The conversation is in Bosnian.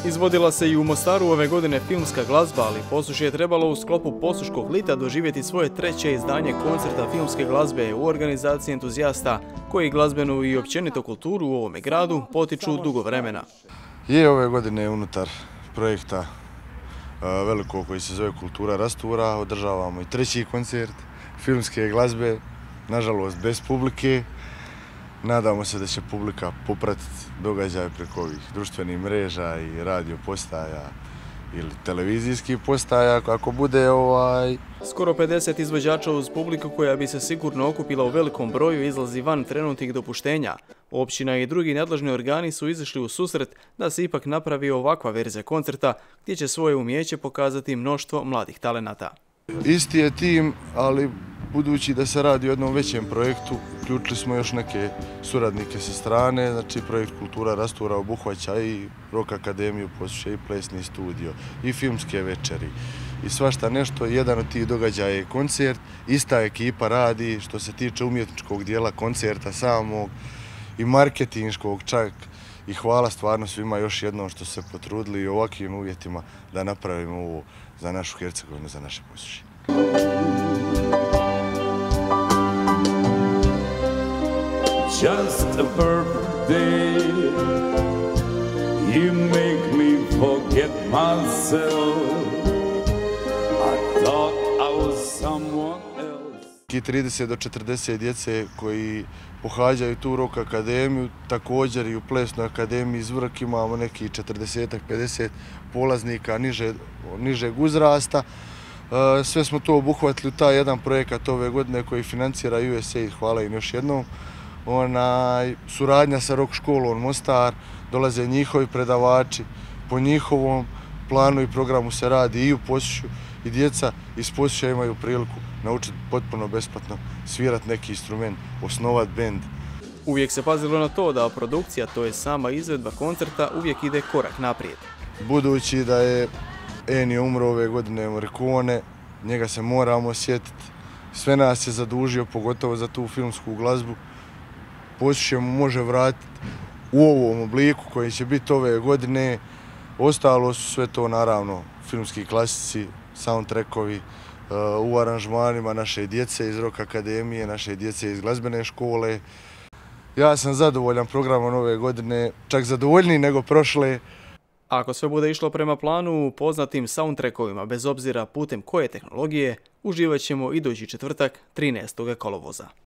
Izvodila se i u Mostaru ove godine filmska glazba, ali Posušje je trebalo u sklopu Posuškog lita doživjeti svoje treće izdanje koncerta filmske glazbe u organizaciji entuzijasta koji glazbenu i općenito kulturu u ovome gradu potiču dugo vremena. Je ove godine unutar projekta velikog koji se zove Kultura rastura održavamo i treći koncert filmske glazbe, nažalost bez publike. Nadamo se da će publika popratiti događaje preko ovih društvenih mreža i radio postaja ili televizijskih postaja, ako bude Skoro 50 izvođača uz publiku koja bi se sigurno okupila u velikom broju izlazi van trenutnih dopuštenja. Općina i drugi nadležni organi su izašli u susret da se ipak napravi ovakva verzija koncerta gdje će svoje umijeće pokazati mnoštvo mladih talenata. Isti je tim, ali budući da se radi o jednom većem projektu, uključili smo još neke suradnike sa strane, znači projekt Kultura rastura obuhvaća i Rock Akademiju Posušje i plesni studio i filmske večeri i svašta nešto. Jedan od tih događaja je koncert, ista ekipa radi što se tiče umjetničkog dijela koncerta samog i marketinškog čak i hvala stvarno svima još jednom što se potrudili i u ovakvim uvjetima da napravimo ovo za našu Hercegovinu, za naše Posušje. Just a perfect day, you make me forget myself. I thought I was someone else. 30 do 40 djece koji pohađaju tu Rock Akademiju, također i u Plesnoj akademiji iz Vrk imamo neki 40-50 polaznika nižeg uzrasta. Sve smo to obuhvatili u taj jedan projekat ove godine koji financira USAID, hvala im još jednom. Suradnja sa rock školom Mostar, dolaze njihovi predavači, po njihovom planu i programu se radi i u Posušju i djeca iz Posušja imaju priliku naučiti potpuno besplatno svirati neki instrument, osnovati bend. Uvijek se pazilo na to da produkcija, to je sama izvedba koncerta, uvijek ide korak naprijed. Budući da je Ennio umro ove godine Morricone, njega se moramo sjetiti, sve nas je zadužio, pogotovo za tu filmsku glazbu. Posušje mu može vratiti u ovom obliku koji će biti ove godine. Ostalo su sve to naravno filmski klasici, soundtrackovi u aranžmanima naše djece iz Rock Akademije, naše djece iz glazbene škole. Ja sam zadovoljan programom ove godine, čak zadovoljniji nego prošle. Ako sve bude išlo prema planu, poznatim soundtrackovima, bez obzira putem koje tehnologije, uživat ćemo idući četvrtak 13. kolovoza.